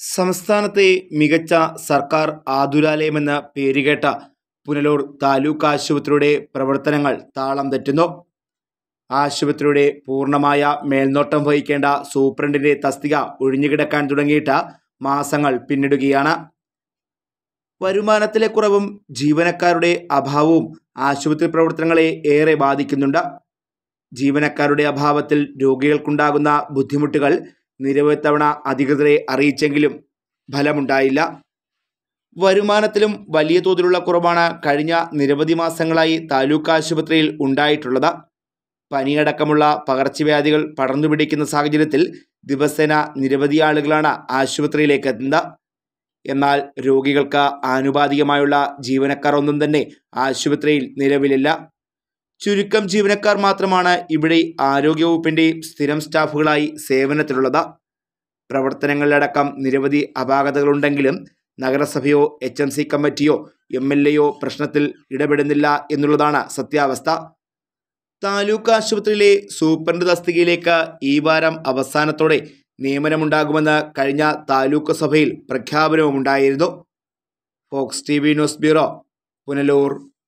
സംസ്ഥാനത്തെ മികച്ച സർക്കാർ ആതുരാലയമെന്ന് പേരുകേട്ട പുനലൂർ താലൂക്ക് ആശുപത്രിയുടെ പ്രവർത്തനങ്ങൾ താളം തെറ്റുന്നു. ആശുപത്രിയുടെ പൂർണ്ണമായ മേൽനോട്ടം വഹിക്കേണ്ട സൂപ്രണ്ടിന്റെ തസ്തിക ഒഴിഞ്ഞുകിടക്കാൻ തുടങ്ങിയിട്ട് മാസങ്ങൾ പിന്നിടുകയാണ്. വരുമാനത്തിലെ കുറവും ജീവനക്കാരുടെ അഭാവവും ആശുപത്രി പ്രവർത്തനങ്ങളെ ഏറെ ബാധിക്കുന്നുണ്ട്. ജീവനക്കാരുടെ അഭാവത്തിൽ രോഗികൾക്കുണ്ടാകുന്ന ബുദ്ധിമുട്ടുകൾ നിരവധി തവണ അധികൃതരെ അറിയിച്ചെങ്കിലും ഫലമുണ്ടായില്ല. വരുമാനത്തിലും വലിയ തോതിലുള്ള കുറവാണ് കഴിഞ്ഞ നിരവധി മാസങ്ങളായി താലൂക്ക് ആശുപത്രിയിൽ ഉണ്ടായിട്ടുള്ളത്. പനിയടക്കമുള്ള പകർച്ചവ്യാധികൾ പടർന്നുപിടിക്കുന്ന സാഹചര്യത്തിൽ ദിവസേന നിരവധി ആളുകളാണ് ആശുപത്രിയിലേക്ക് എത്തുന്നത്. എന്നാൽ രോഗികൾക്ക് ആനുപാതികമായുള്ള ജീവനക്കാർ ഒന്നും തന്നെ ആശുപത്രിയിൽ നിലവിലില്ല. ചുരുക്കം ജീവനക്കാർ മാത്രമാണ് ഇവിടെ ആരോഗ്യവകുപ്പിന്റെ സ്ഥിരം സ്റ്റാഫുകളായി സേവനത്തിലുള്ളത്. പ്രവർത്തനങ്ങളിലടക്കം നിരവധി അപാകതകളുണ്ടെങ്കിലും നഗരസഭയോ HMC കമ്മിറ്റിയോ MLAയോ പ്രശ്നത്തിൽ ഇടപെടുന്നില്ല എന്നുള്ളതാണ് സത്യാവസ്ഥ. താലൂക്ക് ആശുപത്രിയിലെ സൂപ്രണ്ട് തസ്തികയിലേക്ക് ഈ വാരം അവസാനത്തോടെ നിയമനമുണ്ടാകുമെന്ന് കഴിഞ്ഞ താലൂക്ക് സഭയിൽ പ്രഖ്യാപനവുമുണ്ടായിരുന്നു. Fox TV news bureau, Punalur.